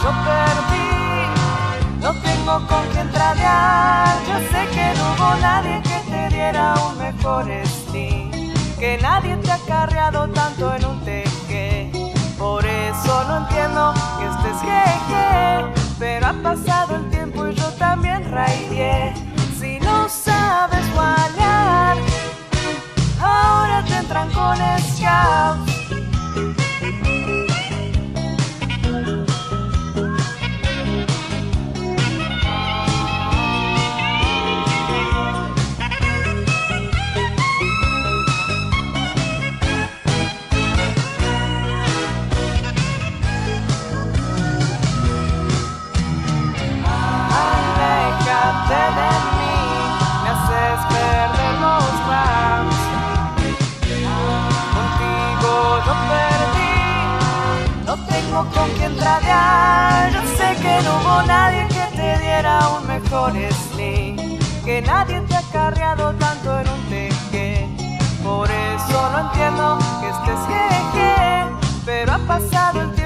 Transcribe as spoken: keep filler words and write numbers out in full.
yo perdí, no tengo con quién tradear. Yo sé que no hubo nadie que te diera un mejor estilo, que nadie te ha acarreado tanto en un teque. Por eso no entiendo que estés jeje, pero ha pasado el tiempo y yo también raideé. Si no sabes guanear, ahora te entran con scouts. De mí, me haces perder los rounds. Contigo yo perdí, no tengo con quién tradear. Yo sé que no hubo nadie que te diera un mejor sling, que nadie te ha acarreado tanto en un teque. Por eso no entiendo que estés jeje, pero ha pasado el tiempo